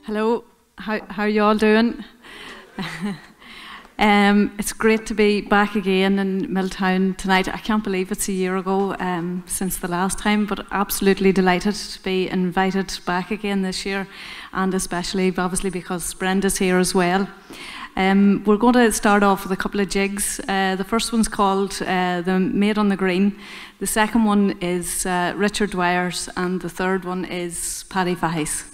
Hello, how are you all doing? It's great to be back again in Milltown tonight. I can't believe it's a year ago since the last time, but absolutely delighted to be invited back again this year, and especially obviously because Brenda's here as well. We're going to start off with a couple of jigs. The first one's called The Maid on the Green. The second one is Richard Dwyer's, and the third one is Paddy Fahey's.